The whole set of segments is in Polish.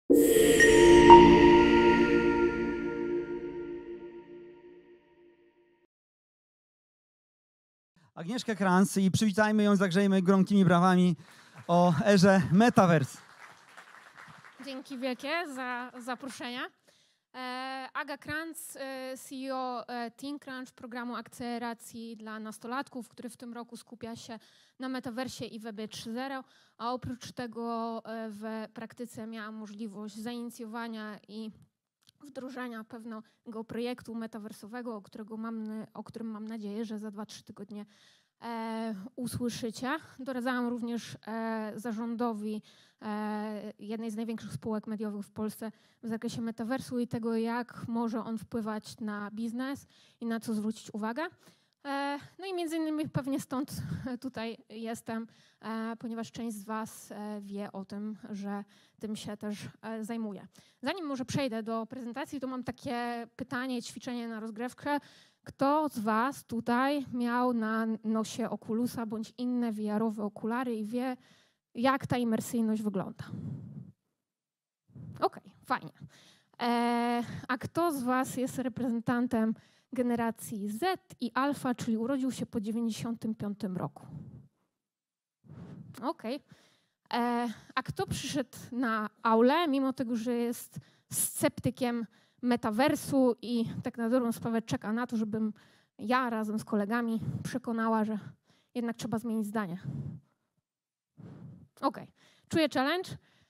Agnieszkę Kranz i przywitajmy ją, zagrzejmy gromkimi brawami o erze Metaverse. Dzięki wielkie za zaproszenie. Aga Kranz, CEO ThinkCrunch, programu akceleracji dla nastolatków, który w tym roku skupia się na metaversie i webie 3.0, a oprócz tego w praktyce miałam możliwość zainicjowania i wdrożenia pewnego projektu metaversowego, o którym mam nadzieję, że za 2-3 tygodnie usłyszycie. Doradzałam również zarządowi jednej z największych spółek mediowych w Polsce w zakresie metaversu i tego, jak może on wpływać na biznes i na co zwrócić uwagę. No i między innymi pewnie stąd tutaj jestem, ponieważ część z Was wie o tym, że tym się też zajmuję. Zanim może przejdę do prezentacji, to mam takie pytanie, ćwiczenie na rozgrzewkę. Kto z Was tutaj miał na nosie Oculusa bądź inne VR-owe okulary i wie, jak ta imersyjność wygląda? Okej, fajnie. A kto z Was jest reprezentantem generacji Z i Alfa, czyli urodził się po 95 roku? Okej. A kto przyszedł na aulę, mimo tego, że jest sceptykiem metaversu i tak na dobrą sprawę czeka na to, żebym ja razem z kolegami przekonała, że jednak trzeba zmienić zdanie? Okej. Czuję challenge.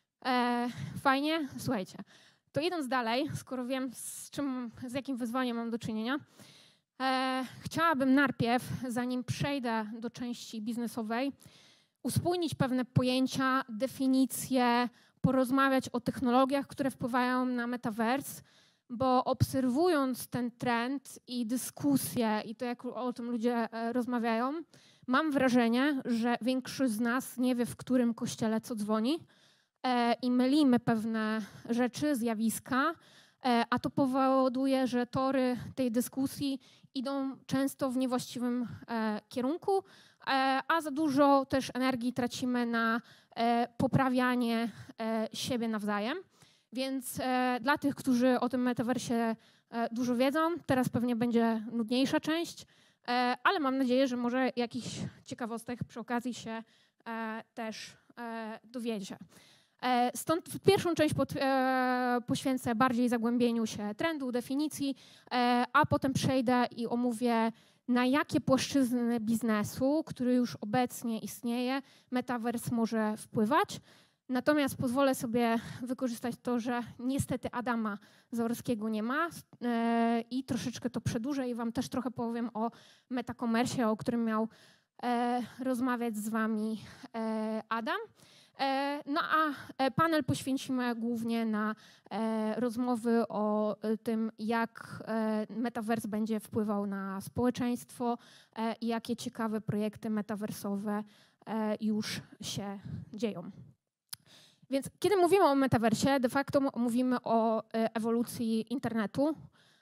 Fajnie. Słuchajcie, to idąc dalej, skoro wiem, z jakim wyzwaniem mam do czynienia, chciałabym najpierw, zanim przejdę do części biznesowej, uspójnić pewne pojęcia, definicje, porozmawiać o technologiach, które wpływają na metaverse, bo obserwując ten trend i dyskusję i to, jak o tym ludzie rozmawiają, mam wrażenie, że większość z nas nie wie, w którym kościele co dzwoni i mylimy pewne rzeczy, zjawiska, a to powoduje, że tory tej dyskusji idą często w niewłaściwym kierunku, a za dużo też energii tracimy na poprawianie siebie nawzajem. Więc dla tych, którzy o tym metaversie dużo wiedzą, teraz pewnie będzie nudniejsza część, ale mam nadzieję, że może jakichś ciekawostek przy okazji się też dowiecie. Stąd pierwszą część poświęcę bardziej zagłębieniu się trendu, definicji, a potem przejdę i omówię, na jakie płaszczyzny biznesu, który już obecnie istnieje, metaverse może wpływać. Natomiast pozwolę sobie wykorzystać to, że niestety Adama Zaorskiego nie ma i troszeczkę to przedłużę i Wam też trochę powiem o metakomersie, o którym miał rozmawiać z Wami Adam. No a panel poświęcimy głównie na rozmowy o tym, jak metaverse będzie wpływał na społeczeństwo i jakie ciekawe projekty metaversowe już się dzieją. Więc kiedy mówimy o metaversie, de facto mówimy o ewolucji internetu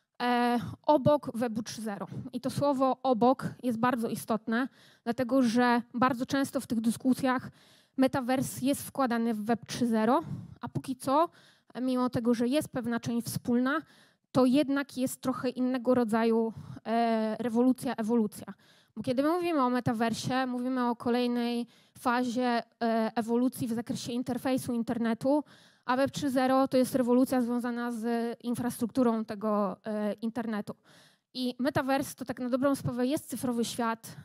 obok Webu 3.0. I to słowo obok jest bardzo istotne, dlatego że bardzo często w tych dyskusjach metaverse jest wkładany w Web 3.0, a póki co, mimo tego, że jest pewna część wspólna, to jednak jest trochę innego rodzaju rewolucja, ewolucja. Bo kiedy mówimy o metaversie, mówimy o kolejnej fazie ewolucji w zakresie interfejsu internetu, a Web 3.0 to jest rewolucja związana z infrastrukturą tego internetu. I metaverse to tak na dobrą sprawę jest cyfrowy świat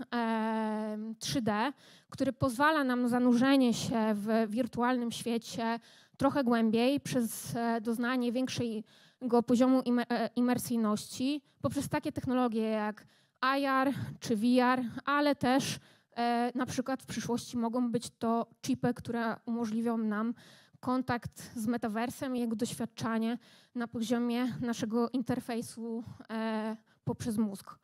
3D, który pozwala nam na zanurzenie się w wirtualnym świecie trochę głębiej przez doznanie większego poziomu imersyjności poprzez takie technologie jak AR czy VR, ale też na przykład w przyszłości mogą być to chipy, które umożliwią nam kontakt z metaversem i jego doświadczanie na poziomie naszego interfejsu poprzez mózg.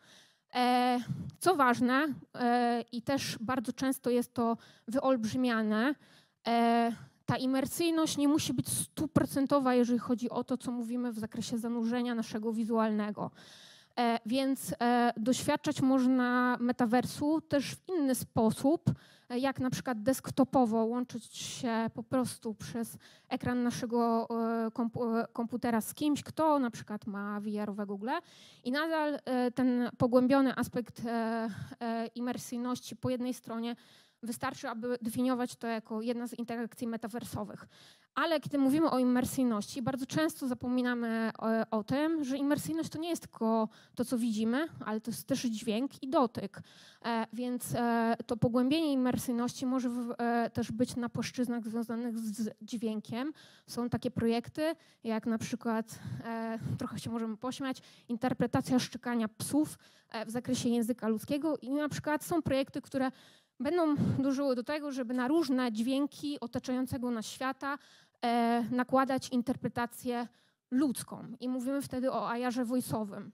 Co ważne i też bardzo często jest to wyolbrzymiane, ta imersyjność nie musi być 100%, jeżeli chodzi o to, co mówimy w zakresie zanurzenia naszego wizualnego. Więc doświadczać można metaversu też w inny sposób, jak na przykład desktopowo łączyć się po prostu przez ekran naszego komputera z kimś, kto na przykład ma VR-owe Google i nadal ten pogłębiony aspekt imersyjności po jednej stronie wystarczy, aby definiować to jako jedna z interakcji metaversowych. Ale kiedy mówimy o imersyjności, bardzo często zapominamy o tym, że imersyjność to nie jest tylko to, co widzimy, ale to jest też dźwięk i dotyk. Więc to pogłębienie imersyjności może też być na płaszczyznach związanych z dźwiękiem. Są takie projekty, jak na przykład, trochę się możemy pośmiać, interpretacja szczekania psów w zakresie języka ludzkiego i na przykład są projekty, które będą dążyły do tego, żeby na różne dźwięki otaczającego nas świata nakładać interpretację ludzką. I mówimy wtedy o AR-ze voice'owym.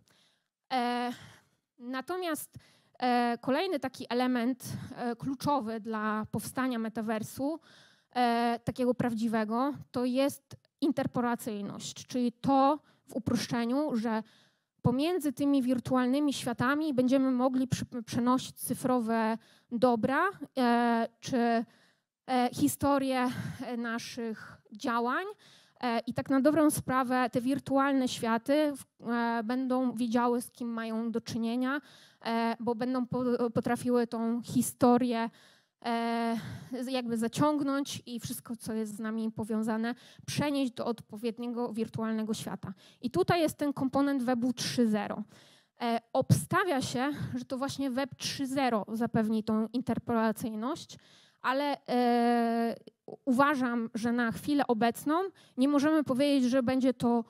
Natomiast kolejny taki element kluczowy dla powstania metaversu, takiego prawdziwego, to jest interpolacyjność, czyli to w uproszczeniu, że pomiędzy tymi wirtualnymi światami będziemy mogli przenosić cyfrowe dobra czy historię naszych działań i tak na dobrą sprawę te wirtualne światy będą wiedziały, z kim mają do czynienia, bo będą potrafiły tą historię jakby zaciągnąć i wszystko, co jest z nami powiązane, przenieść do odpowiedniego wirtualnego świata. I tutaj jest ten komponent Webu 3.0. Obstawia się, że to właśnie Web 3.0 zapewni tą interpolacyjność, ale uważam, że na chwilę obecną nie możemy powiedzieć, że będzie to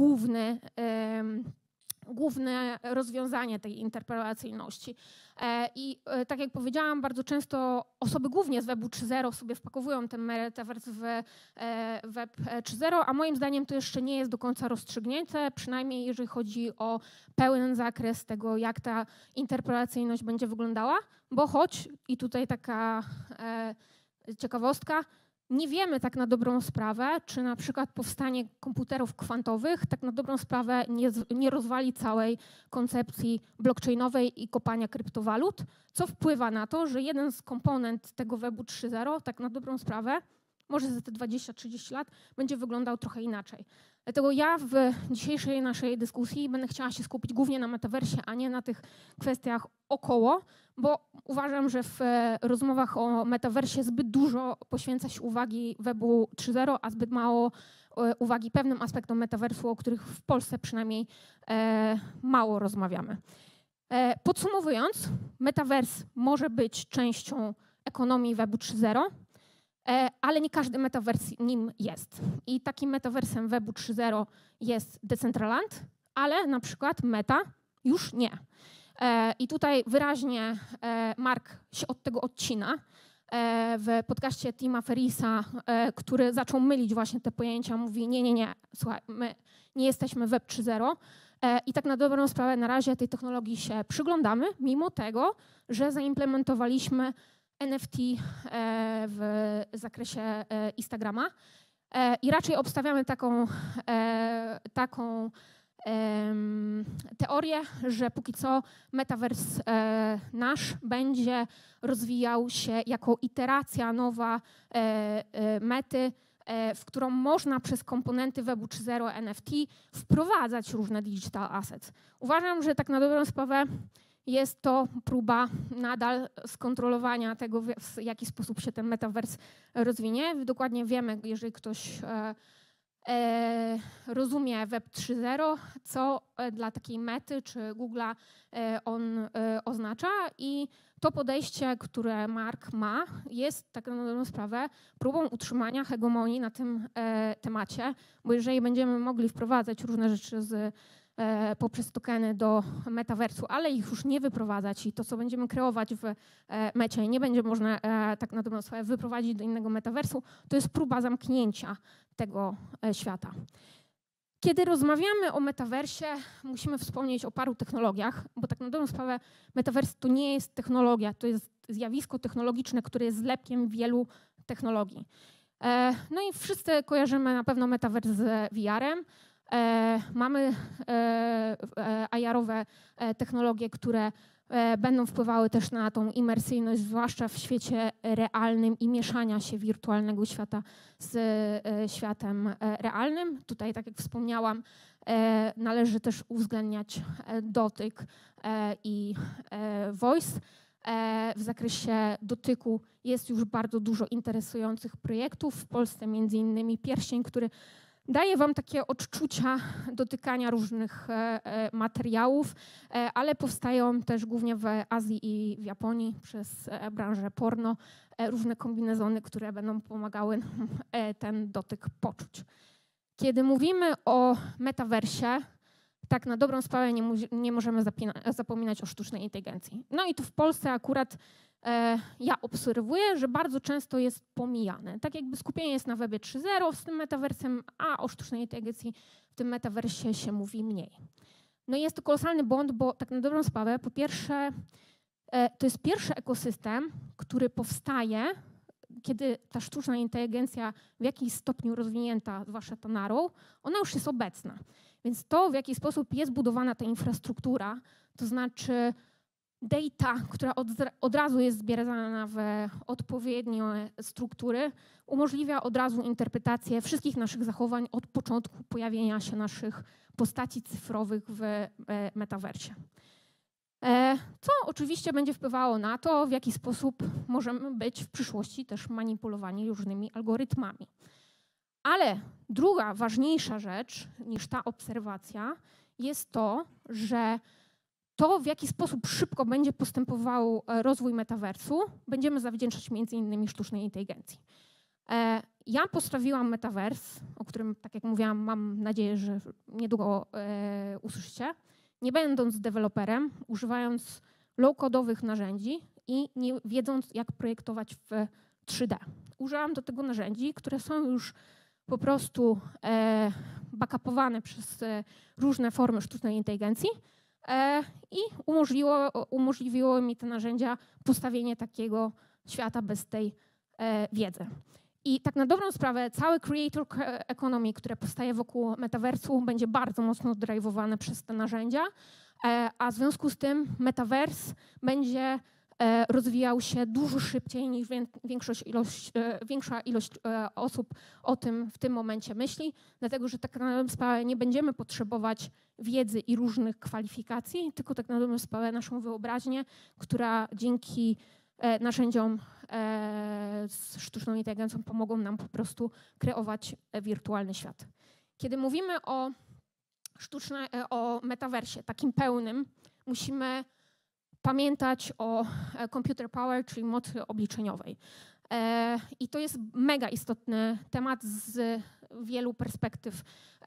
główne rozwiązanie tej interpolacyjności. I tak jak powiedziałam, bardzo często osoby głównie z Webu 3.0 sobie wpakowują ten metaverse w Web 3.0, a moim zdaniem to jeszcze nie jest do końca rozstrzygnięte, przynajmniej jeżeli chodzi o pełen zakres tego, jak ta interpolacyjność będzie wyglądała, bo choć, i tutaj taka ciekawostka, nie wiemy tak na dobrą sprawę, czy na przykład powstanie komputerów kwantowych tak na dobrą sprawę nie rozwali całej koncepcji blockchainowej i kopania kryptowalut, co wpływa na to, że jeden z komponent tego Webu 3.0 tak na dobrą sprawę, może za te 20-30 lat, będzie wyglądał trochę inaczej. Dlatego ja w dzisiejszej naszej dyskusji będę chciała się skupić głównie na metaversie, a nie na tych kwestiach około, bo uważam, że w rozmowach o metaversie zbyt dużo poświęca się uwagi Webu 3.0, a zbyt mało uwagi pewnym aspektom metaversu, o których w Polsce przynajmniej mało rozmawiamy. Podsumowując, metavers może być częścią ekonomii Webu 3.0, ale nie każdy metavers nim jest. I takim metaversem Webu 3.0 jest Decentraland, ale na przykład Meta już nie. I tutaj wyraźnie Mark się od tego odcina. W podcaście Tima Ferrisa, który zaczął mylić właśnie te pojęcia, mówi nie, słuchaj, my nie jesteśmy Web 3.0 i tak na dobrą sprawę na razie tej technologii się przyglądamy, mimo tego, że zaimplementowaliśmy NFT w zakresie Instagrama i raczej obstawiamy taką teorię, że póki co metavers nasz będzie rozwijał się jako iteracja nowa mety, w którą można przez komponenty Webu 3.0 NFT wprowadzać różne digital assets. Uważam, że tak na dobrą sprawę jest to próba nadal skontrolowania tego, w jaki sposób się ten metavers rozwinie. Dokładnie wiemy, jeżeli ktoś rozumie Web 3.0, co dla takiej Mety czy Google'a on oznacza i to podejście, które Mark ma, jest tak na dobrą sprawę próbą utrzymania hegemonii na tym temacie, bo jeżeli będziemy mogli wprowadzać różne rzeczy poprzez tokeny do metaversu, ale ich już nie wyprowadzać i to, co będziemy kreować w mecie, nie będzie można tak na dobrą sprawę wyprowadzić do innego metaversu, to jest próba zamknięcia tego świata. Kiedy rozmawiamy o metaversie, musimy wspomnieć o paru technologiach, bo tak na dobrą sprawę metavers to nie jest technologia, to jest zjawisko technologiczne, które jest zlepkiem wielu technologii. No i wszyscy kojarzymy na pewno metavers z VR-em. Mamy AR-owe technologie, które będą wpływały też na tą imersyjność, zwłaszcza w świecie realnym i mieszania się wirtualnego świata z światem realnym. Tutaj, tak jak wspomniałam, należy też uwzględniać dotyk i voice. W zakresie dotyku jest już bardzo dużo interesujących projektów. W Polsce między innymi pierścień, który daje wam takie odczucia dotykania różnych materiałów, ale powstają też głównie w Azji i w Japonii przez branżę porno różne kombinezony, które będą pomagały nam ten dotyk poczuć. Kiedy mówimy o metaversie, tak na dobrą sprawę nie możemy zapominać o sztucznej inteligencji. No i tu w Polsce akurat ja obserwuję, że bardzo często jest pomijane. Tak jakby skupienie jest na webie 3.0 z tym metaversem, a o sztucznej inteligencji w tym metaversie się mówi mniej. No i jest to kolosalny błąd, bo tak na dobrą sprawę, po pierwsze, to jest pierwszy ekosystem, który powstaje, kiedy ta sztuczna inteligencja w jakiś stopniu rozwinięta, zwłaszcza ta Narrow, ona już jest obecna. Więc to, w jaki sposób jest budowana ta infrastruktura, to znaczy data, która od razu jest zbierana w odpowiednie struktury, umożliwia od razu interpretację wszystkich naszych zachowań od początku pojawienia się naszych postaci cyfrowych w metaversie. Co oczywiście będzie wpływało na to, w jaki sposób możemy być w przyszłości też manipulowani różnymi algorytmami. Ale druga, ważniejsza rzecz niż ta obserwacja jest to, że to, w jaki sposób szybko będzie postępował rozwój metaversu, będziemy zawdzięczać między innymi sztucznej inteligencji. Ja postawiłam metavers, o którym, tak jak mówiłam, mam nadzieję, że niedługo usłyszycie, nie będąc deweloperem, używając low-codowych narzędzi i nie wiedząc, jak projektować w 3D. Użyłam do tego narzędzi, które są już po prostu backupowane przez różne formy sztucznej inteligencji i umożliwiło mi te narzędzia postawienie takiego świata bez tej wiedzy. I tak na dobrą sprawę cały creator economy, które powstaje wokół metaversu, będzie bardzo mocno drive'owane przez te narzędzia, a w związku z tym metavers będzie rozwijał się dużo szybciej niż większa ilość osób o tym w tym momencie myśli, dlatego że tak na dobrą sprawę nie będziemy potrzebować wiedzy i różnych kwalifikacji, tylko tak na dobrą sprawę naszą wyobraźnię, która dzięki narzędziom z sztuczną inteligencją pomogą nam po prostu kreować wirtualny świat. Kiedy mówimy o metaversie takim pełnym, musimy pamiętać o computer power, czyli mocy obliczeniowej. I to jest mega istotny temat z wielu perspektyw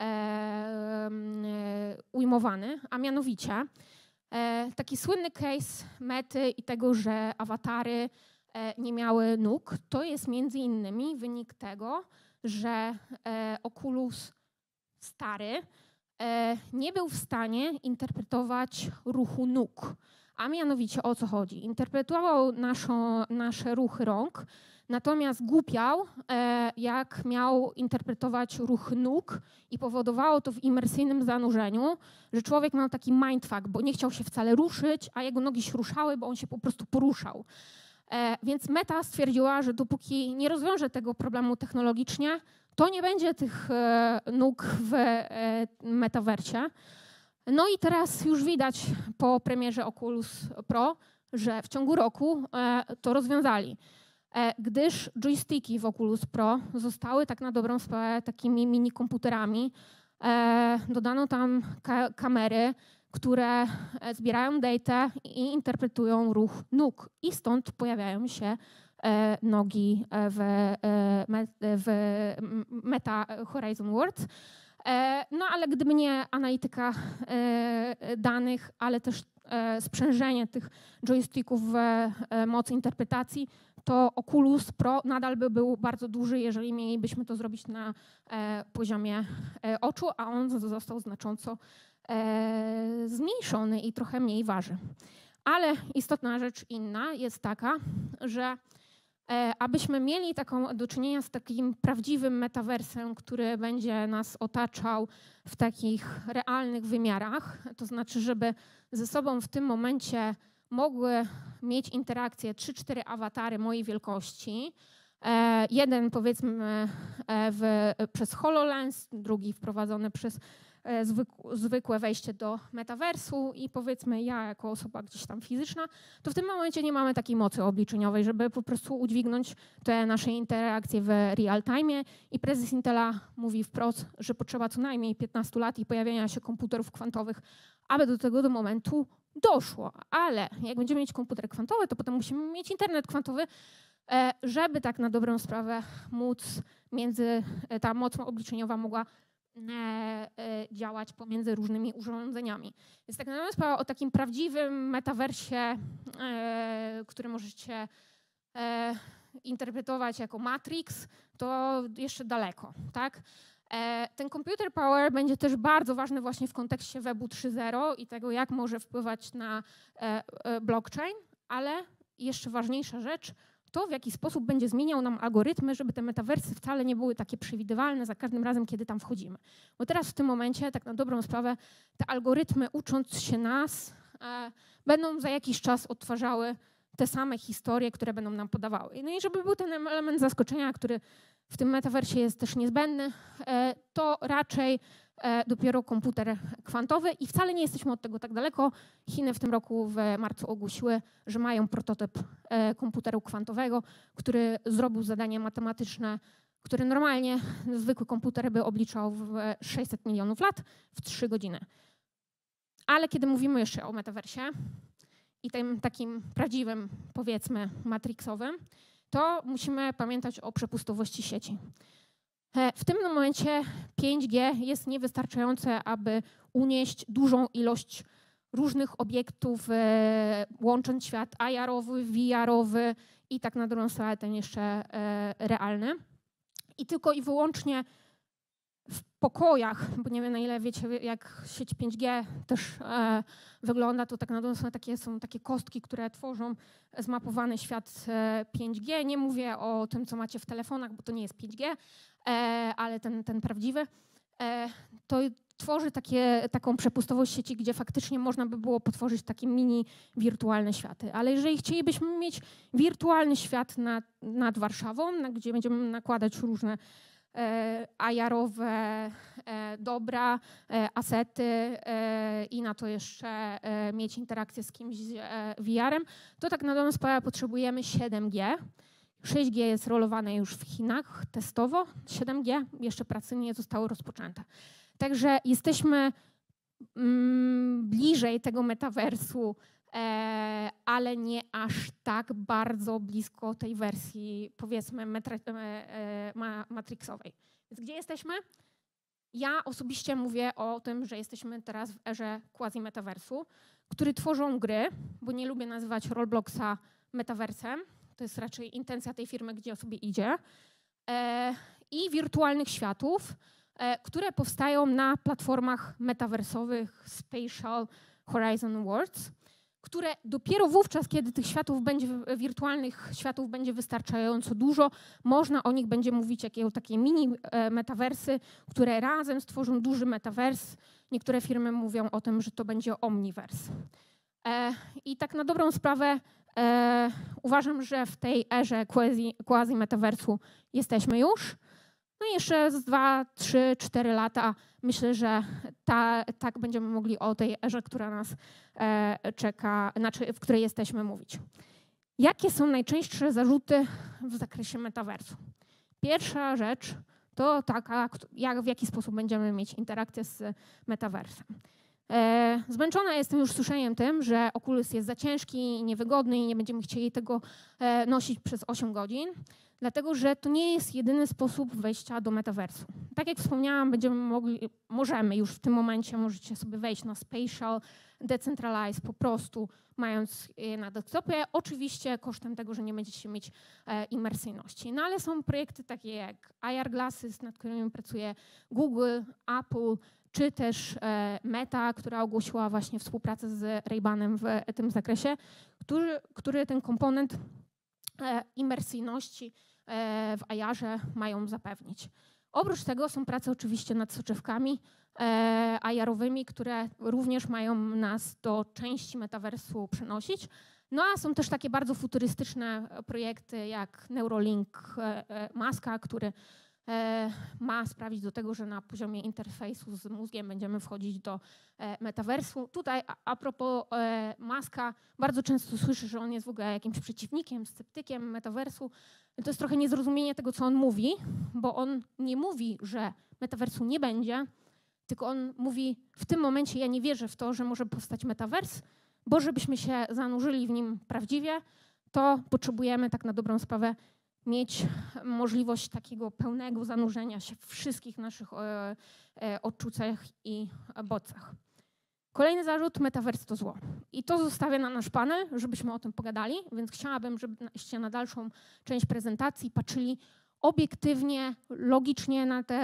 ujmowany, a mianowicie taki słynny case Mety i tego, że awatary nie miały nóg, to jest między innymi wynik tego, że Oculus stary nie był w stanie interpretować ruchu nóg. A mianowicie o co chodzi? Interpretował nasze ruchy rąk, natomiast głupiał, jak miał interpretować ruch nóg i powodowało to w imersyjnym zanurzeniu, że człowiek miał taki mindfuck, bo nie chciał się wcale ruszyć, a jego nogi się ruszały, bo on się po prostu poruszał. Więc Meta stwierdziła, że dopóki nie rozwiąże tego problemu technologicznie, to nie będzie tych nóg w metaversie. No i teraz już widać po premierze Oculus Pro, że w ciągu roku to rozwiązali, gdyż joysticki w Oculus Pro zostały tak na dobrą sprawę takimi mini komputerami. Dodano tam kamery, które zbierają data i interpretują ruch nóg i stąd pojawiają się nogi w Meta Horizon Worlds. No ale gdyby nie analityka danych, ale też sprzężenie tych joysticków w mocy interpretacji, to Oculus Pro nadal by był bardzo duży, jeżeli mielibyśmy to zrobić na poziomie oczu, a on został znacząco zmniejszony i trochę mniej waży. Ale istotna rzecz inna jest taka, że abyśmy mieli do czynienia z takim prawdziwym metaversem, który będzie nas otaczał w takich realnych wymiarach, to znaczy, żeby ze sobą w tym momencie mogły mieć interakcję 3-4 awatary mojej wielkości. Jeden powiedzmy przez HoloLens, drugi wprowadzony przez zwykłe wejście do metaversu i powiedzmy ja jako osoba gdzieś tam fizyczna, to w tym momencie nie mamy takiej mocy obliczeniowej, żeby po prostu udźwignąć te nasze interakcje w real time. I prezes Intela mówi wprost, że potrzeba co najmniej 15 lat i pojawienia się komputerów kwantowych, aby do tego momentu doszło. Ale jak będziemy mieć komputer kwantowy, to potem musimy mieć internet kwantowy, żeby tak na dobrą sprawę móc ta moc obliczeniowa mogła działać pomiędzy różnymi urządzeniami. Więc tak naprawdę sprawa o takim prawdziwym metaversie, który możecie interpretować jako Matrix, to jeszcze daleko, tak? Ten computer power będzie też bardzo ważny właśnie w kontekście Webu 3.0 i tego, jak może wpływać na blockchain, ale jeszcze ważniejsza rzecz, to w jaki sposób będzie zmieniał nam algorytmy, żeby te metaversy wcale nie były takie przewidywalne za każdym razem, kiedy tam wchodzimy. Bo teraz w tym momencie, tak na dobrą sprawę, te algorytmy, ucząc się nas, będą za jakiś czas odtwarzały te same historie, które będą nam podawały. No i żeby był ten element zaskoczenia, który w tym metaversie jest też niezbędny, to raczej dopiero komputer kwantowy i wcale nie jesteśmy od tego tak daleko. Chiny w tym roku w marcu ogłosiły, że mają prototyp komputeru kwantowego, który zrobił zadanie matematyczne, które normalnie zwykły komputer by obliczał w 600 milionów lat w 3 godziny. Ale kiedy mówimy jeszcze o metaversie i tym takim prawdziwym, powiedzmy, matrixowym, to musimy pamiętać o przepustowości sieci. W tym momencie 5G jest niewystarczające, aby unieść dużą ilość różnych obiektów, łącząc świat AR-owy, VR-owy i tak na drugą stronę ten jeszcze realny. I tylko i wyłącznie w pokojach, bo nie wiem na ile wiecie, jak sieć 5G też wygląda, to tak na dobrą sprawę są takie kostki, które tworzą zmapowany świat 5G. Nie mówię o tym, co macie w telefonach, bo to nie jest 5G, ale ten prawdziwy. To tworzy taką przepustowość sieci, gdzie faktycznie można by było potworzyć takie mini wirtualne światy. Ale jeżeli chcielibyśmy mieć wirtualny świat nad Warszawą, gdzie będziemy nakładać różne AR-owe dobra, asety i na to jeszcze mieć interakcję z kimś VR-em, to tak na dobrą sprawę potrzebujemy 7G. 6G jest rolowane już w Chinach testowo, 7G jeszcze prace nie zostały rozpoczęte. Także jesteśmy bliżej tego metaversu, ale nie aż tak bardzo blisko tej wersji, powiedzmy, matrixowej. Więc gdzie jesteśmy? Ja osobiście mówię o tym, że jesteśmy teraz w erze quasi-metaversu, który tworzą gry, bo nie lubię nazywać Robloxa metaversem, to jest raczej intencja tej firmy, gdzie sobie idzie, i wirtualnych światów, które powstają na platformach metaversowych Spatial Horizon Worlds, które dopiero wówczas, kiedy tych wirtualnych światów będzie wystarczająco dużo, można o nich będzie mówić jako takie mini metaversy, które razem stworzą duży metavers. Niektóre firmy mówią o tym, że to będzie omniverse. I tak na dobrą sprawę uważam, że w tej erze quasi-metaversu jesteśmy już. No i jeszcze z 2, 3, 4 lata myślę, że tak będziemy mogli o tej erze, która nas czeka, w której jesteśmy, mówić. Jakie są najczęstsze zarzuty w zakresie metaversu? Pierwsza rzecz to taka, w jaki sposób będziemy mieć interakcję z metaversem. Zmęczona jestem już słyszeniem tym, że Oculus jest za ciężki i niewygodny i nie będziemy chcieli tego nosić przez 8 godzin, dlatego że to nie jest jedyny sposób wejścia do metaversu. Tak jak wspomniałam, możemy już w tym momencie, możecie sobie wejść na Spatial, Decentralized po prostu, mając je na desktopie, oczywiście kosztem tego, że nie będziecie mieć imersyjności. No ale są projekty takie jak IR Glasses, nad którymi pracuje Google, Apple, czy też Meta, która ogłosiła właśnie współpracę z Ray-Banem w tym zakresie, który ten komponent imersyjności w AR-ze mają zapewnić. Oprócz tego są prace oczywiście nad soczewkami AR-owymi, które również mają nas do części metaversu przenosić. No a są też takie bardzo futurystyczne projekty jak Neuralink Muska, który ma sprawić do tego, że na poziomie interfejsu z mózgiem będziemy wchodzić do metaversu. Tutaj a propos Muska, bardzo często słyszę, że on jest w ogóle jakimś przeciwnikiem, sceptykiem metaversu. To jest trochę niezrozumienie tego, co on mówi, bo on nie mówi, że metaversu nie będzie, tylko on mówi, w tym momencie ja nie wierzę w to, że może powstać metavers, bo żebyśmy się zanurzyli w nim prawdziwie, to potrzebujemy tak na dobrą sprawę mieć możliwość takiego pełnego zanurzenia się w wszystkich naszych odczuciach i bodźcach. Kolejny zarzut, metavers to zło. I to zostawię na nasz panel, żebyśmy o tym pogadali, więc chciałabym, żebyście na dalszą część prezentacji patrzyli obiektywnie, logicznie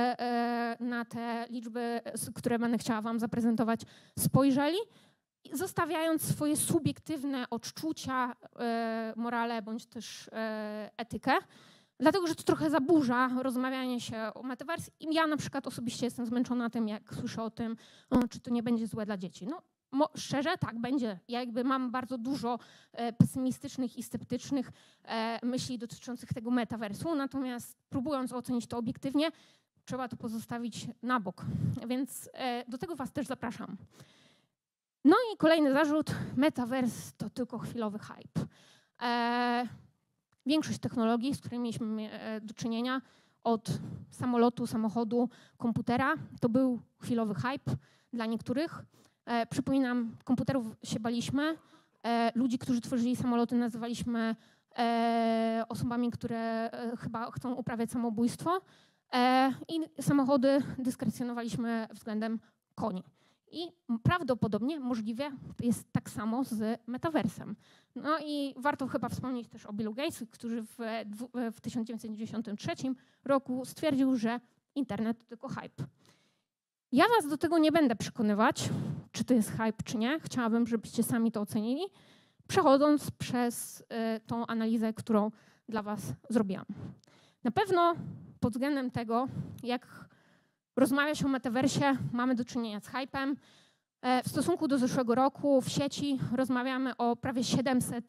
na te liczby, które będę chciała wam zaprezentować, spojrzeli, zostawiając swoje subiektywne odczucia, morale bądź też etykę, dlatego że to trochę zaburza rozmawianie się o metaverse i ja na przykład osobiście jestem zmęczona tym, jak słyszę o tym, czy to nie będzie złe dla dzieci. No, szczerze, tak, będzie. Ja jakby mam bardzo dużo pesymistycznych i sceptycznych myśli dotyczących tego metaversu, natomiast próbując ocenić to obiektywnie, trzeba to pozostawić na bok, więc do tego was też zapraszam. No i kolejny zarzut, metaverse to tylko chwilowy hype. Większość technologii, z którymi mieliśmy do czynienia, od samolotu, samochodu, komputera, to był chwilowy hype dla niektórych. Przypominam, komputerów się baliśmy, ludzi, którzy tworzyli samoloty, nazywaliśmy osobami, które chyba chcą uprawiać samobójstwo i samochody dyskrecjonowaliśmy względem koni. I prawdopodobnie możliwe jest tak samo z metaversem. No i warto chyba wspomnieć też o Billu Gatesu, który w 1993 roku stwierdził, że internet to tylko hype. Ja was do tego nie będę przekonywać, czy to jest hype, czy nie. Chciałabym, żebyście sami to ocenili, przechodząc przez tą analizę, którą dla was zrobiłam. Na pewno pod względem tego, jak rozmawia się o metaversie, mamy do czynienia z hypem. W stosunku do zeszłego roku w sieci rozmawiamy o prawie 700%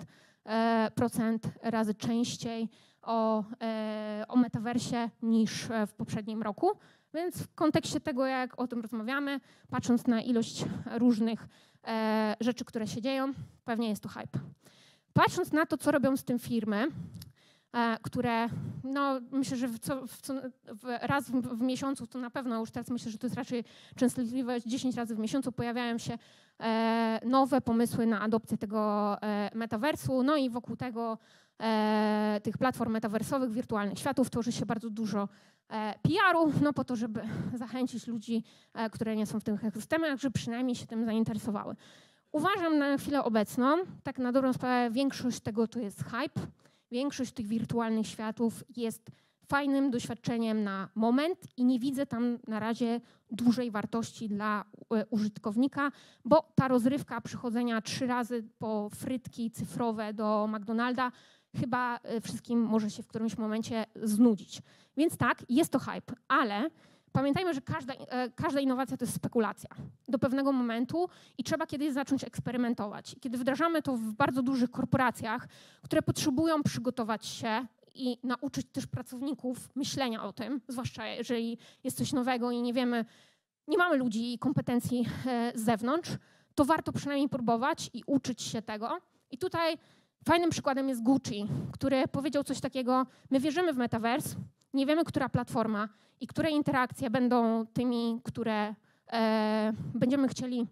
razy częściej o metaversie niż w poprzednim roku. Więc w kontekście tego, jak o tym rozmawiamy, patrząc na ilość różnych rzeczy, które się dzieją, pewnie jest to hype. Patrząc na to, co robią z tym firmy, które, no myślę, że raz w miesiącu, to na pewno już teraz myślę, że to jest raczej częstotliwość 10 razy w miesiącu pojawiają się nowe pomysły na adopcję tego metaversu, no i wokół tego tych platform metaversowych, wirtualnych światów tworzy się bardzo dużo PR-u, no po to, żeby zachęcić ludzi, które nie są w tych ekosystemach, żeby przynajmniej się tym zainteresowały. Uważam na chwilę obecną, tak na dobrą sprawę, większość tego to jest hype. Większość tych wirtualnych światów jest fajnym doświadczeniem na moment i nie widzę tam na razie dużej wartości dla użytkownika, bo ta rozrywka przychodzenia 3 razy po frytki cyfrowe do McDonalda chyba wszystkim może się w którymś momencie znudzić. Więc tak, jest to hype, ale pamiętajmy, że każda innowacja to jest spekulacja do pewnego momentu i trzeba kiedyś zacząć eksperymentować. Kiedy wdrażamy to w bardzo dużych korporacjach, które potrzebują przygotować się i nauczyć też pracowników myślenia o tym, zwłaszcza jeżeli jest coś nowego i nie mamy ludzi i kompetencji z zewnątrz, to warto przynajmniej próbować i uczyć się tego. I tutaj fajnym przykładem jest Gucci, który powiedział coś takiego: my wierzymy w metaverse, nie wiemy, która platforma i które interakcje będą tymi, które będziemy chcieli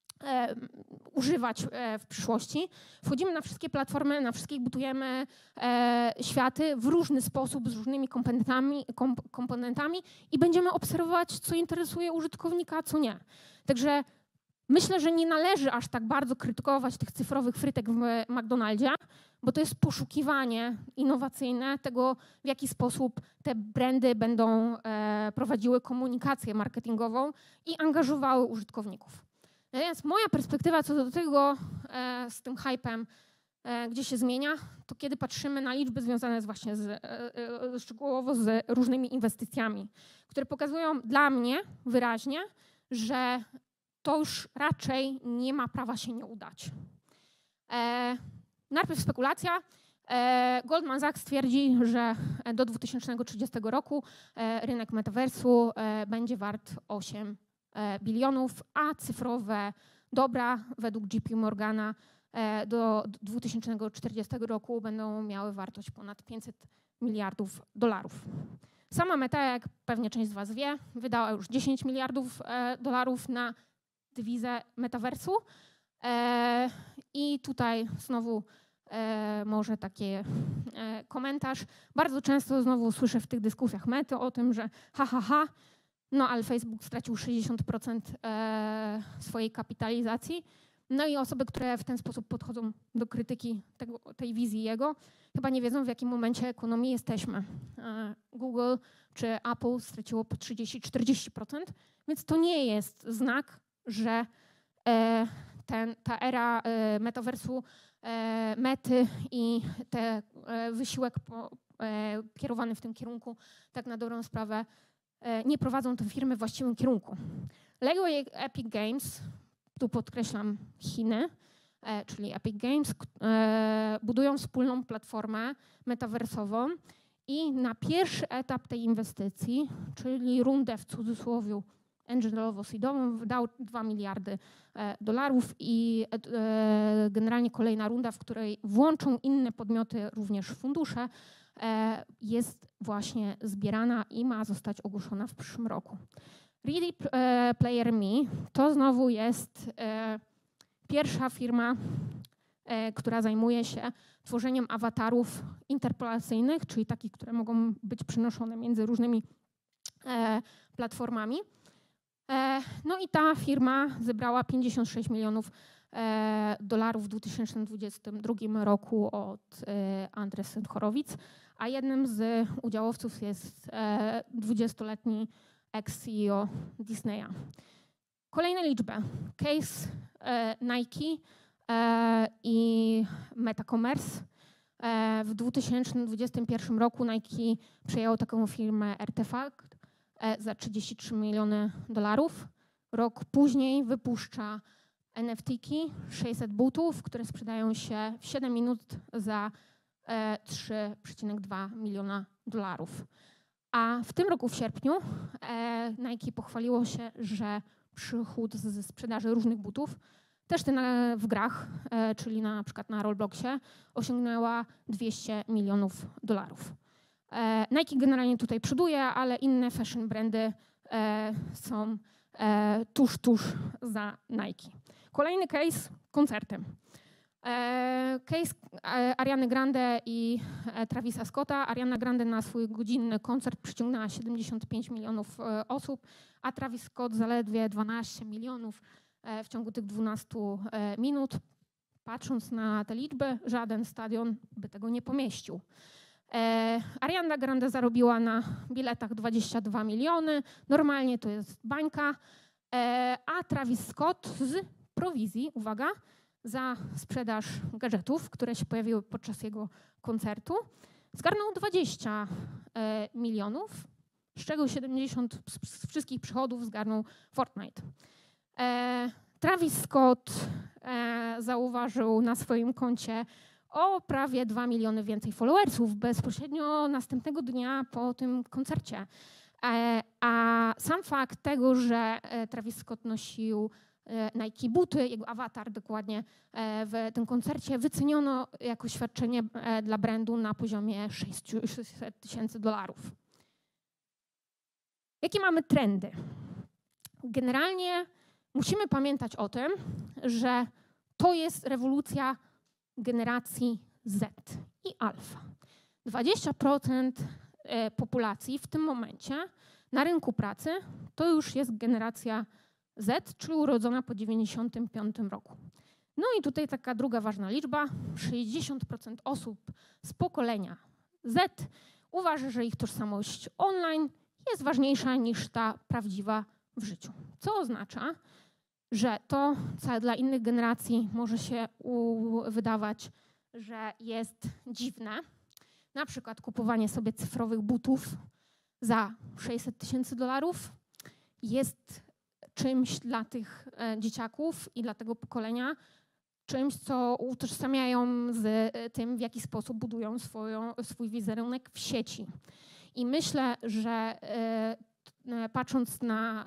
używać w przyszłości. Wchodzimy na wszystkie platformy, na wszystkich budujemy światy w różny sposób, z różnymi komponentami i będziemy obserwować, co interesuje użytkownika, a co nie. Także myślę, że nie należy aż tak bardzo krytykować tych cyfrowych frytek w McDonaldzie, bo to jest poszukiwanie innowacyjne tego, w jaki sposób te brandy będą prowadziły komunikację marketingową i angażowały użytkowników. Natomiast moja perspektywa co do tego z tym hypem gdzie się zmienia, to kiedy patrzymy na liczby związane właśnie szczegółowo z różnymi inwestycjami, które pokazują dla mnie wyraźnie, że to już raczej nie ma prawa się nie udać. Najpierw spekulacja. Goldman Sachs twierdzi, że do 2030 roku rynek metaversu będzie wart 8 bilionów, a cyfrowe dobra według JP Morgana do 2040 roku będą miały wartość ponad 500 miliardów dolarów. Sama Meta, jak pewnie część z was wie, wydała już 10 miliardów dolarów na dewizę metaversu. I tutaj znowu może taki komentarz. Bardzo często znowu słyszę w tych dyskusjach Mety o tym, że no ale Facebook stracił 60% swojej kapitalizacji. No i osoby, które w ten sposób podchodzą do krytyki tej wizji jego, chyba nie wiedzą, w jakim momencie ekonomii jesteśmy. Google czy Apple straciło po 30-40%, więc to nie jest znak, że ta era metaversu, Mety i ten wysiłek kierowany w tym kierunku, tak na dobrą sprawę, nie prowadzą te firmy w właściwym kierunku. Lego i Epic Games, tu podkreślam Chiny, czyli Epic Games, budują wspólną platformę metaversową i na pierwszy etap tej inwestycji, czyli rundę w cudzysłowie angelowo-seedową, dał 2 miliardy dolarów i generalnie kolejna runda, w której włączą inne podmioty, również fundusze, jest właśnie zbierana i ma zostać ogłoszona w przyszłym roku. Ready Player Me to znowu jest pierwsza firma, która zajmuje się tworzeniem awatarów interpolacyjnych, czyli takich, które mogą być przenoszone między różnymi platformami. No i ta firma zebrała 56 milionów dolarów w 2022 roku od Andresen Horowitz, a jednym z udziałowców jest 20-letni ex-CEO Disneya. Kolejne liczby. Case Nike i MetaCommerce. W 2021 roku Nike przejęło taką firmę Artefact za 33 miliony dolarów. Rok później wypuszcza NFT-ki, 600 butów, które sprzedają się w 7 minut za 3,2 miliona dolarów. A w tym roku w sierpniu Nike pochwaliło się, że przychód ze sprzedaży różnych butów, też w grach, czyli na przykład na Robloxie, osiągnęła 200 milionów dolarów. Nike generalnie tutaj przoduje, ale inne fashion brandy są tuż za Nike. Kolejny case, koncerty. Case Ariany Grande i Travisa Scotta. Ariana Grande na swój godzinny koncert przyciągnęła 75 milionów osób, a Travis Scott zaledwie 12 milionów w ciągu tych 12 minut. Patrząc na te liczby, żaden stadion by tego nie pomieścił. Ariana Grande zarobiła na biletach 22 miliony, normalnie to jest bańka, a Travis Scott z prowizji, uwaga, za sprzedaż gadżetów, które się pojawiły podczas jego koncertu, zgarnął 20 milionów, z czego 70 z wszystkich przychodów zgarnął Fortnite. Travis Scott zauważył na swoim koncie o prawie 2 miliony więcej followersów bezpośrednio następnego dnia po tym koncercie. A sam fakt tego, że Travis Scott nosił Nike buty, jego awatar dokładnie w tym koncercie wyceniono jako świadczenie dla brandu na poziomie 600 tysięcy dolarów. Jakie mamy trendy? Generalnie musimy pamiętać o tym, że to jest rewolucja generacji Z i alfa. 20% populacji w tym momencie na rynku pracy to już jest generacja Z, czyli urodzona po 1995 roku. No i tutaj taka druga ważna liczba. 60% osób z pokolenia Z uważa, że ich tożsamość online jest ważniejsza niż ta prawdziwa w życiu. Co oznacza, że to, co dla innych generacji może się wydawać że jest dziwne. Na przykład kupowanie sobie cyfrowych butów za $600,000 jest czymś dla tych dzieciaków i dla tego pokolenia, czymś, co utożsamiają z tym, w jaki sposób budują swój wizerunek w sieci. I myślę, że patrząc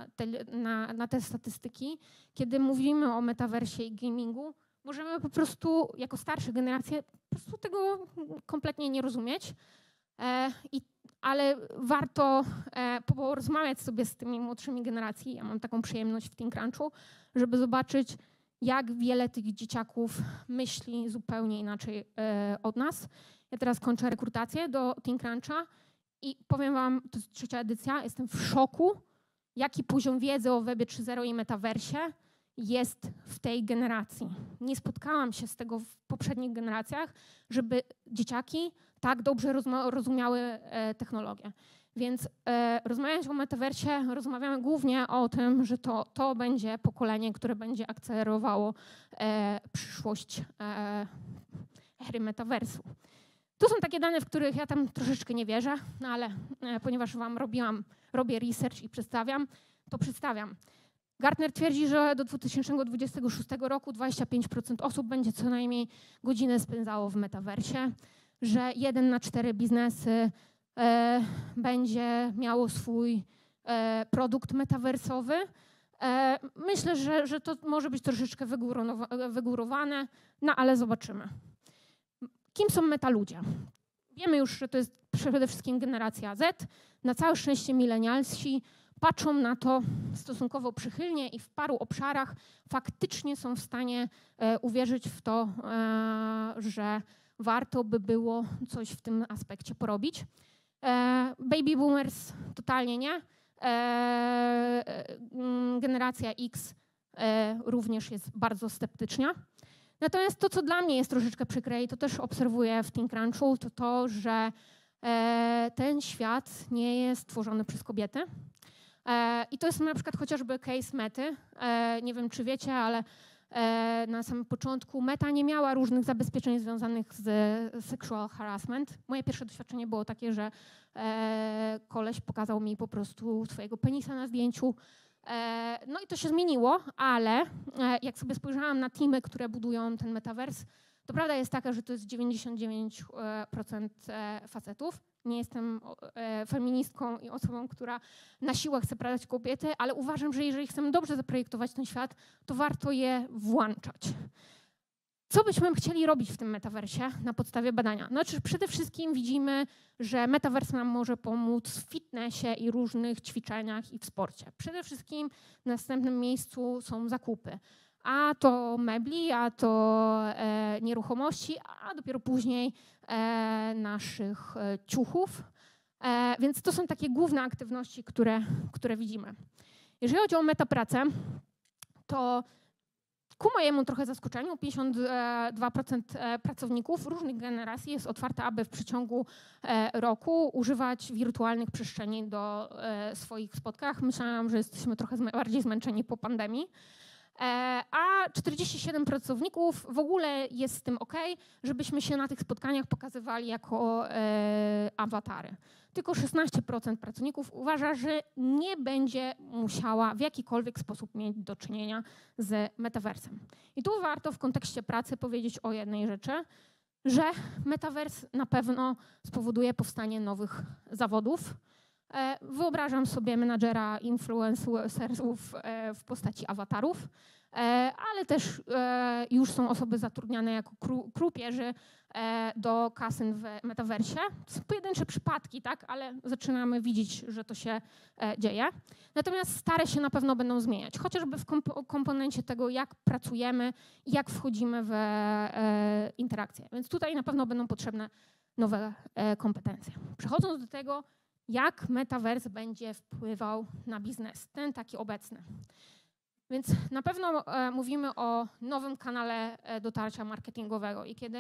na te statystyki, kiedy mówimy o metaversie i gamingu, możemy po prostu jako starsze generacje po prostu tego kompletnie nie rozumieć, ale warto porozmawiać sobie z tymi młodszymi generacjami. Ja mam taką przyjemność w ThinkCrunchu, żeby zobaczyć, jak wiele tych dzieciaków myśli zupełnie inaczej od nas. Ja teraz kończę rekrutację do ThinkCruncha i powiem wam, to jest 3. edycja, jestem w szoku, jaki poziom wiedzy o Webie 3.0 i metaversie jest w tej generacji. Nie spotkałam się z tego w poprzednich generacjach, żeby dzieciaki tak dobrze rozumiały technologię. Więc rozmawiając o metaversie, rozmawiamy głównie o tym, że to będzie pokolenie, które będzie akcelerowało przyszłość ery metaversu. Tu są takie dane, w których ja tam troszeczkę nie wierzę, no ale ponieważ wam robię research i przedstawiam, to przedstawiam. Gartner twierdzi, że do 2026 roku 25% osób będzie co najmniej godzinę spędzało w metaversie, że 1 na 4 biznesy będzie miało swój produkt metaversowy. Myślę, że to może być troszeczkę wygórowane, no ale zobaczymy. Kim są metaludzie? Wiemy już, że to jest przede wszystkim generacja Z. Na całe szczęście milenialsi patrzą na to stosunkowo przychylnie i w paru obszarach faktycznie są w stanie uwierzyć w to, że warto by było coś w tym aspekcie porobić. Baby boomers totalnie nie. Generacja X również jest bardzo sceptyczna. Natomiast to, co dla mnie jest troszeczkę przykre i to też obserwuję w ThinkCrunchu, to to, że ten świat nie jest tworzony przez kobiety. I to jest na przykład chociażby case Mety. Nie wiem, czy wiecie, ale na samym początku Meta nie miała różnych zabezpieczeń związanych z sexual harassment. Moje pierwsze doświadczenie było takie, że koleś pokazał mi po prostu swojego penisa na zdjęciu. No i to się zmieniło, ale jak sobie spojrzałam na teamy, które budują ten metavers, to prawda jest taka, że to jest 99% facetów. Nie jestem feministką i osobą, która na siłę chce sprawdzać kobiety, ale uważam, że jeżeli chcemy dobrze zaprojektować ten świat, to warto je włączać. Co byśmy chcieli robić w tym metaversie na podstawie badania? Znaczy przede wszystkim widzimy, że metavers nam może pomóc w fitnessie i różnych ćwiczeniach i w sporcie. Przede wszystkim w następnym miejscu są zakupy. A to mebli, a to nieruchomości, a dopiero później naszych ciuchów. Więc to są takie główne aktywności, które widzimy. Jeżeli chodzi o metapracę, to ku mojemu trochę zaskoczeniu 52% pracowników różnych generacji jest otwarte, aby w przeciągu roku używać wirtualnych przestrzeni do swoich spotkań. Myślałam, że jesteśmy trochę bardziej zmęczeni po pandemii. A 47 pracowników w ogóle jest z tym OK, żebyśmy się na tych spotkaniach pokazywali jako awatary. Tylko 16% pracowników uważa, że nie będzie musiała w jakikolwiek sposób mieć do czynienia z metaversem. I tu warto w kontekście pracy powiedzieć o jednej rzeczy, że metavers na pewno spowoduje powstanie nowych zawodów. Wyobrażam sobie menadżera influencerów w postaci awatarów, ale też już są osoby zatrudniane jako krupierzy do kasyn w metaversie. To są pojedyncze przypadki, tak, ale zaczynamy widzieć, że to się dzieje. Natomiast stare się na pewno będą zmieniać, chociażby w komponencie tego, jak pracujemy i jak wchodzimy w interakcję. Więc tutaj na pewno będą potrzebne nowe kompetencje. Przechodząc do tego, jak metavers będzie wpływał na biznes, ten taki obecny. Więc na pewno mówimy o nowym kanale dotarcia marketingowego i kiedy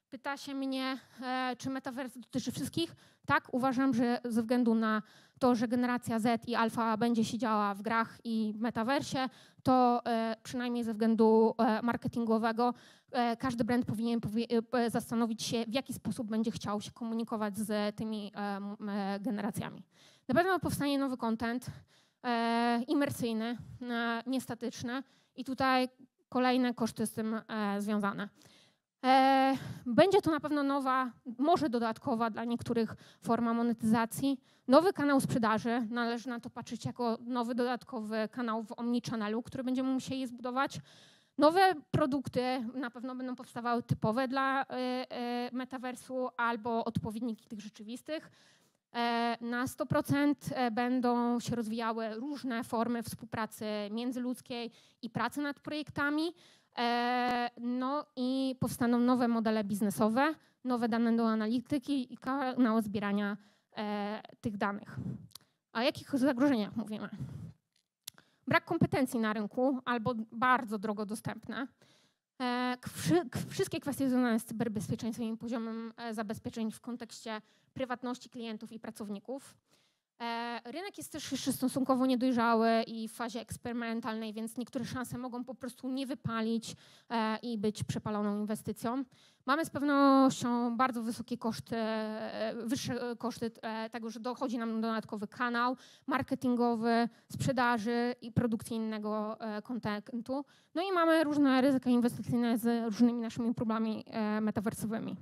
Pyta się mnie, czy metaverse dotyczy wszystkich. Tak, uważam, że ze względu na to, że generacja Z i alfa będzie siedziała w grach i w metaversie, to przynajmniej ze względu marketingowego każdy brand powinien zastanowić się, w jaki sposób będzie chciał się komunikować z tymi generacjami. Na pewno powstanie nowy content, imersyjny, niestatyczny i tutaj kolejne koszty z tym związane. Będzie to na pewno nowa, może dodatkowa dla niektórych forma monetyzacji. Nowy kanał sprzedaży, należy na to patrzeć jako nowy dodatkowy kanał w omnichannelu, który będziemy musieli zbudować. Nowe produkty na pewno będą powstawały typowe dla metaversu albo odpowiedniki tych rzeczywistych. Na 100% będą się rozwijały różne formy współpracy międzyludzkiej i pracy nad projektami. No i powstaną nowe modele biznesowe, nowe dane do analityki i kanały zbierania tych danych. O jakich zagrożeniach mówimy? Brak kompetencji na rynku albo bardzo drogo dostępne. Wszystkie kwestie związane z cyberbezpieczeństwem i poziomem zabezpieczeń w kontekście prywatności klientów i pracowników. Rynek jest też jeszcze stosunkowo niedojrzały i w fazie eksperymentalnej, więc niektóre szanse mogą po prostu nie wypalić i być przepaloną inwestycją. Mamy z pewnością bardzo wysokie koszty, wyższe koszty tego, że dochodzi nam dodatkowy kanał marketingowy, sprzedaży i produkcji innego kontentu. No i mamy różne ryzyka inwestycyjne z różnymi naszymi próbami metaversowymi.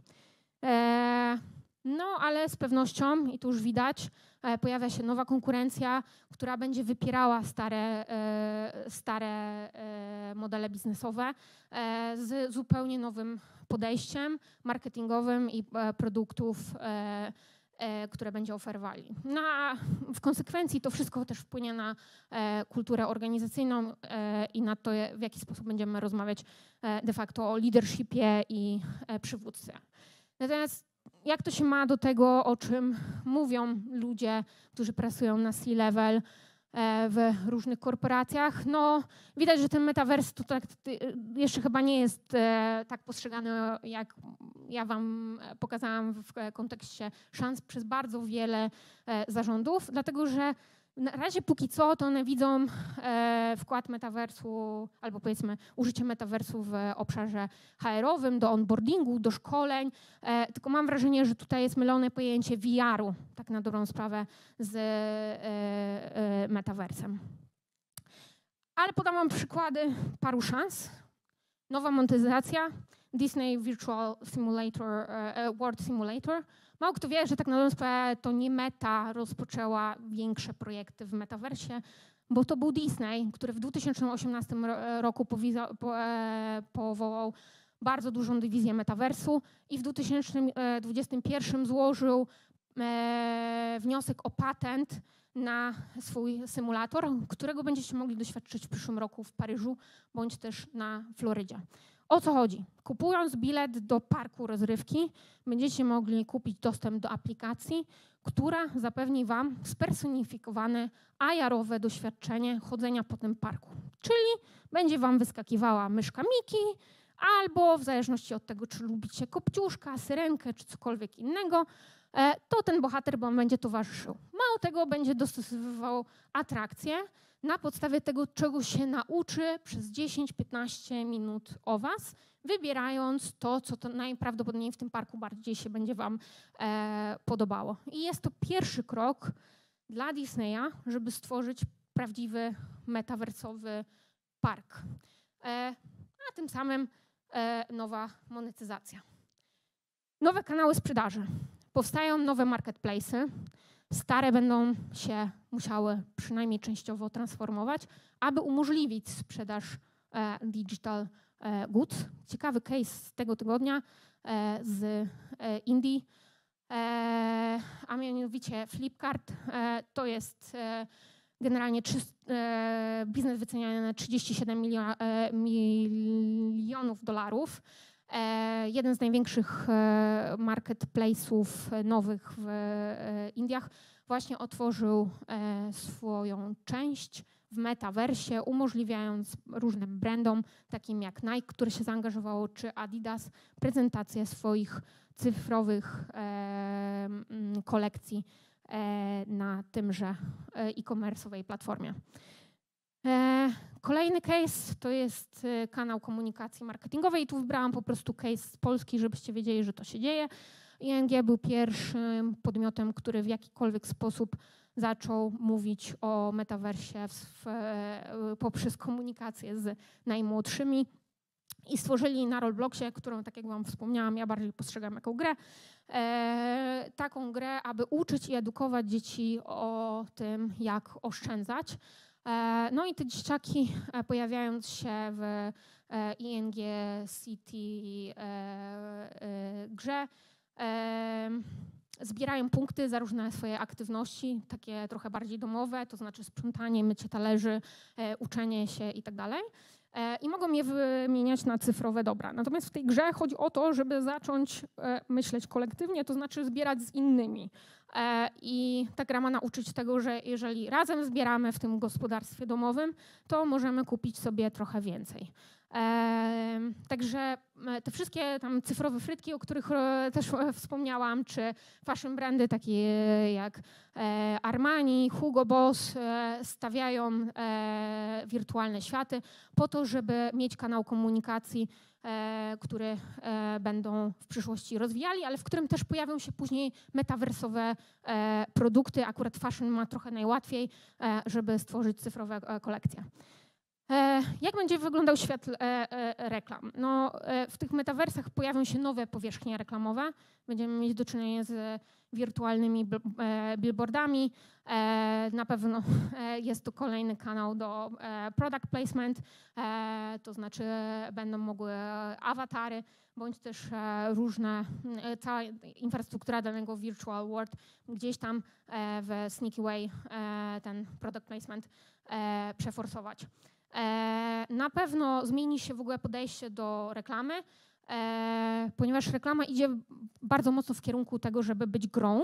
No, ale z pewnością, i tu już widać, pojawia się nowa konkurencja, która będzie wypierała stare modele biznesowe z zupełnie nowym podejściem marketingowym i produktów, które będzie oferowali. No, a w konsekwencji to wszystko też wpłynie na kulturę organizacyjną i na to, w jaki sposób będziemy rozmawiać de facto o leadershipie i przywódcy. Natomiast jak to się ma do tego, o czym mówią ludzie, którzy pracują na C-level w różnych korporacjach? No, widać, że ten metavers to tak jeszcze chyba nie jest tak postrzegany, jak ja wam pokazałam w kontekście szans przez bardzo wiele zarządów, dlatego że na razie póki co to one widzą wkład metaversu albo powiedzmy użycie metaversu w obszarze HR-owym, do onboardingu, do szkoleń, tylko mam wrażenie, że tutaj jest mylone pojęcie VR-u, tak na dobrą sprawę, z metaversem. Ale podam wam przykłady paru szans. Nowa monetyzacja, Disney Virtual Simulator, World Simulator. Mało kto wie, że tak na dobrą sprawę to nie Meta rozpoczęła większe projekty w metaversie, bo to był Disney, który w 2018 roku powołał bardzo dużą dywizję metaversu i w 2021 złożył wniosek o patent na swój symulator, którego będziecie mogli doświadczyć w przyszłym roku w Paryżu bądź też na Florydzie. O co chodzi? Kupując bilet do parku rozrywki, będziecie mogli kupić dostęp do aplikacji, która zapewni wam spersonifikowane AR-owe doświadczenie chodzenia po tym parku. Czyli będzie wam wyskakiwała myszka Miki, albo w zależności od tego, czy lubicie kopciuszka, syrenkę, czy cokolwiek innego, to ten bohater wam będzie towarzyszył. Mało tego, będzie dostosowywał atrakcje na podstawie tego, czego się nauczy przez 10-15 minut o was, wybierając to, co to najprawdopodobniej w tym parku bardziej się będzie wam podobało. I jest to pierwszy krok dla Disneya, żeby stworzyć prawdziwy metaversowy park. A tym samym nowa monetyzacja. Nowe kanały sprzedaży. Powstają nowe marketplace'y. Stare będą się musiały przynajmniej częściowo transformować, aby umożliwić sprzedaż digital goods. Ciekawy case z tego tygodnia z Indii, a mianowicie Flipkart. To jest generalnie biznes wyceniany na 37 milionów dolarów. Jeden z największych marketplace'ów nowych w Indiach właśnie otworzył swoją część w metaversie, umożliwiając różnym brandom, takim jak Nike, które się zaangażowało, czy Adidas, prezentację swoich cyfrowych kolekcji na tymże e-commerce'owej platformie. Kolejny case to jest kanał komunikacji marketingowej. I tu wybrałam po prostu case z Polski, żebyście wiedzieli, że to się dzieje. ING był pierwszym podmiotem, który w jakikolwiek sposób zaczął mówić o metaversie poprzez komunikację z najmłodszymi i stworzyli na Robloxie, którą, tak jak wam wspomniałam, ja bardziej postrzegam jako grę, taką grę, aby uczyć i edukować dzieci o tym, jak oszczędzać. No i te dzieciaki, pojawiając się w ING City grze, zbierają punkty za różne swoje aktywności, takie trochę bardziej domowe, to znaczy sprzątanie, mycie talerzy, uczenie się itd. I mogą je wymieniać na cyfrowe dobra. Natomiast w tej grze chodzi o to, żeby zacząć myśleć kolektywnie, to znaczy zbierać z innymi. I ta gra ma nauczyć tego, że jeżeli razem zbieramy w tym gospodarstwie domowym, to możemy kupić sobie trochę więcej. Także te wszystkie tam cyfrowe frytki, o których też wspomniałam, czy fashion brandy takie jak Armani, Hugo Boss stawiają wirtualne światy po to, żeby mieć kanał komunikacji, który będą w przyszłości rozwijali, ale w którym też pojawią się później metaversowe produkty. Akurat fashion ma trochę najłatwiej, żeby stworzyć cyfrowe kolekcje. Jak będzie wyglądał świat reklam? No, w tych metaversach pojawią się nowe powierzchnie reklamowe. Będziemy mieć do czynienia z wirtualnymi billboardami. Na pewno jest to kolejny kanał do product placement, to znaczy będą mogły awatary, bądź też różne, cała infrastruktura danego virtual world gdzieś tam w sneaky way ten product placement przeforsować. Na pewno zmieni się w ogóle podejście do reklamy, ponieważ reklama idzie bardzo mocno w kierunku tego, żeby być grą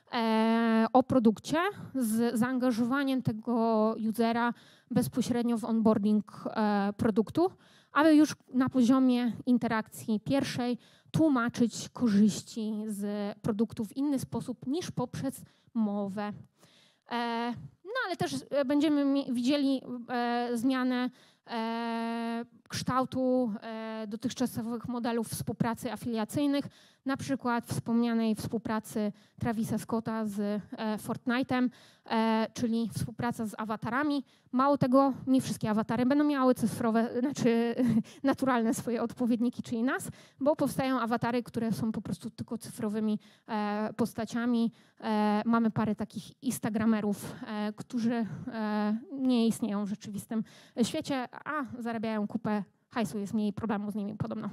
o produkcie z zaangażowaniem tego usera bezpośrednio w onboarding produktu, aby już na poziomie interakcji pierwszej tłumaczyć korzyści z produktu w inny sposób niż poprzez mowę. No ale też będziemy widzieli zmianę kształtu dotychczasowych modelów współpracy afiliacyjnych, na przykład wspomnianej współpracy Travisa Scotta z Fortnite'em, czyli współpraca z awatarami. Mało tego, nie wszystkie awatary będą miały cyfrowe, znaczy naturalne swoje odpowiedniki, czyli nas, bo powstają awatary, które są po prostu tylko cyfrowymi postaciami. Mamy parę takich instagramerów, którzy nie istnieją w rzeczywistym świecie, a zarabiają kupę hajsu, jest mniej problemu z nimi podobno.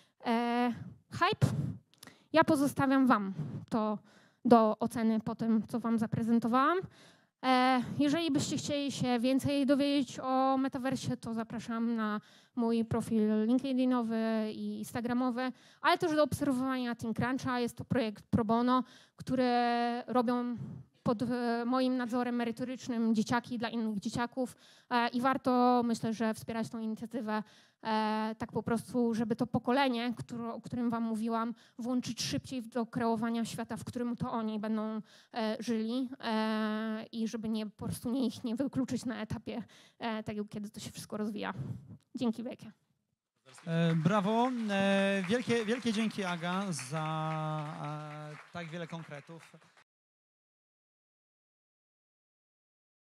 Hype. Ja pozostawiam wam to do oceny po tym, co wam zaprezentowałam. Jeżeli byście chcieli się więcej dowiedzieć o metaversie, to zapraszam na mój profil LinkedInowy i Instagramowy, ale też do obserwowania ThinkCruncha. Jest to projekt pro bono, który robią pod moim nadzorem merytorycznym dzieciaki dla innych dzieciaków i warto, myślę, że wspierać tą inicjatywę tak po prostu, żeby to pokolenie, o którym wam mówiłam, włączyć szybciej do kreowania świata, w którym to oni będą żyli i żeby po prostu ich nie wykluczyć na etapie tego, kiedy to się wszystko rozwija. Dzięki wielkie. Brawo. Wielkie dzięki, Aga, za tak wiele konkretów.